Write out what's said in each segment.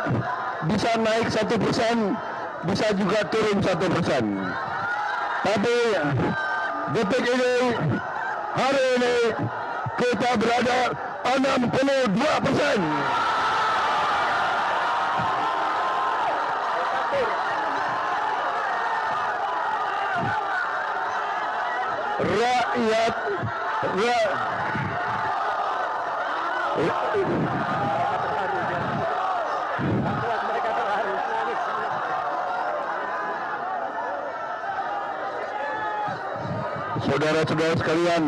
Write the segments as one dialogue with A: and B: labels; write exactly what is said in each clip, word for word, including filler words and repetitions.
A: bisa naik satu persen, bisa juga turun satu persen. Tapi detik ini, hari ini kita berada enam puluh dua persen. Rakyat, ra, saudara-saudara sekalian,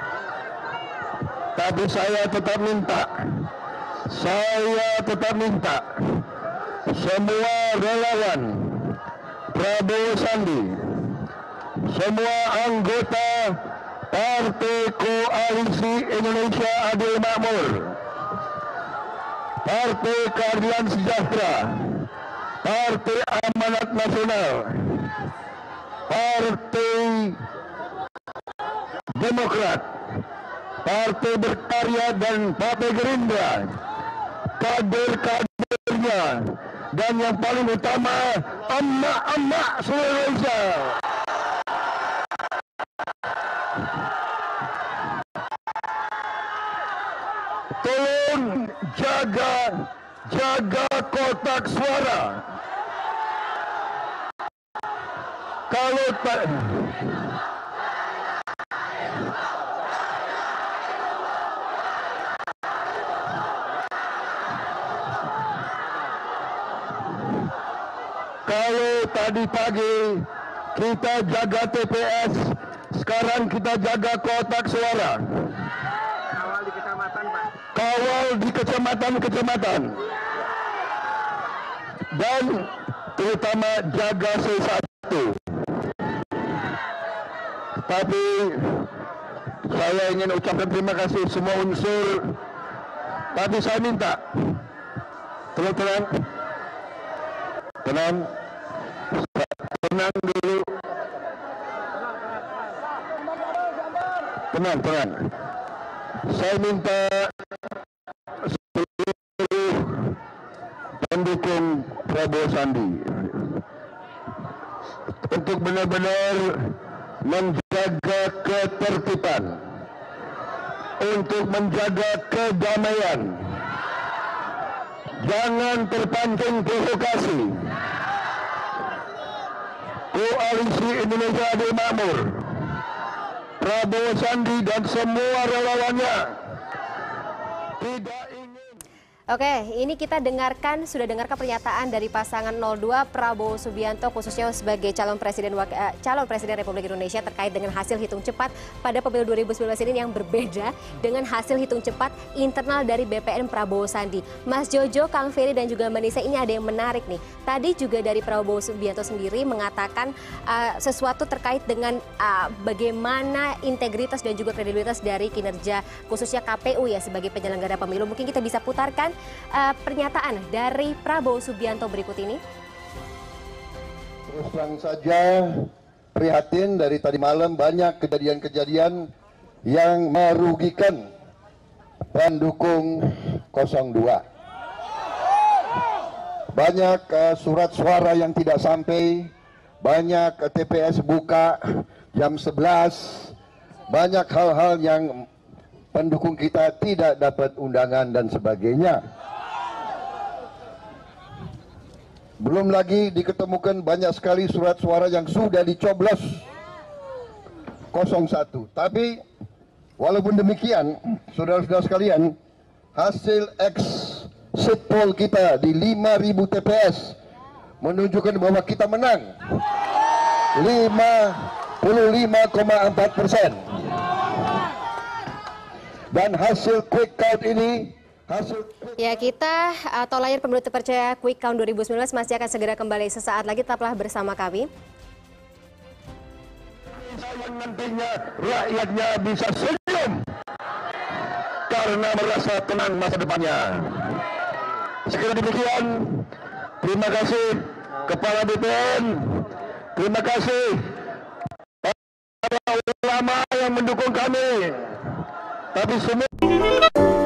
A: tapi saya tetap minta, saya tetap minta semua relawan Prabowo Sandi, semua anggota Partai Koalisi Indonesia Adil Makmur, Partai Keadilan Sejahtera, Partai Amanat Nasional, Partai Demokrat, Partai Berkarya dan Partai Gerindra, kader-kadernya, dan yang paling utama emak-emak seluruh Indonesia. Tolong jaga jaga kotak suara. Kalau tak Kalau tadi pagi kita jaga T P S, sekarang kita jaga kotak suara.
B: Kawal di kecamatan, Pak.
A: Kawal di kecamatan-kecamatan. Dan terutama jaga C satu. Tapi saya ingin ucapkan terima kasih semua unsur. Tapi saya minta tenang-tenang, tenang, tenang dulu, tenang, tenang. Saya minta seluruh pendukung Prabowo Sandi untuk benar-benar menjaga ketertiban, untuk menjaga kedamaian, jangan terpancing provokasi. Koalisi Indonesia Adil Makmur, Prabowo Sandi dan semua relawannya tidak ingin.
C: Oke, ini kita dengarkan, sudah dengarkan pernyataan dari pasangan nol dua Prabowo Subianto khususnya sebagai calon presiden uh, calon presiden Republik Indonesia terkait dengan hasil hitung cepat pada pemilu dua ribu sembilan belas ini yang berbeda dengan hasil hitung cepat internal dari B P N Prabowo Sandi. Mas Jojo, Kang Ferry dan juga Mbak Nisa, ini ada yang menarik nih. Tadi juga dari Prabowo Subianto sendiri mengatakan uh, sesuatu terkait dengan uh, bagaimana integritas dan juga kredibilitas dari kinerja khususnya K P U ya sebagai penyelenggara pemilu. Mungkin kita bisa putarkan Uh, pernyataan dari Prabowo Subianto berikut ini.
D: Terus terang saja prihatin dari tadi malam banyak kejadian-kejadian yang merugikan pendukung nol dua. Banyak uh, surat suara yang tidak sampai, banyak uh, T P S buka jam sebelas, banyak hal-hal yang pendukung kita tidak dapat undangan dan sebagainya. Belum lagi diketemukan banyak sekali surat suara yang sudah dicoblos nol satu. Tapi walaupun demikian, saudara-saudara sekalian, hasil exit poll kita di lima ribu T P S menunjukkan bahwa kita menang lima puluh lima koma empat persen. Dan hasil quick count ini hasil
C: ya kita atau layar pemilu terpercaya quick count dua ribu sembilan belas masih akan segera kembali sesaat lagi, tetaplah bersama kami.
A: Yang nantinya rakyatnya bisa senyum karena merasa tenang masa depannya. Sekali demikian, terima kasih Kepala B P N, terima kasih para ulama yang mendukung kami. Tapi semua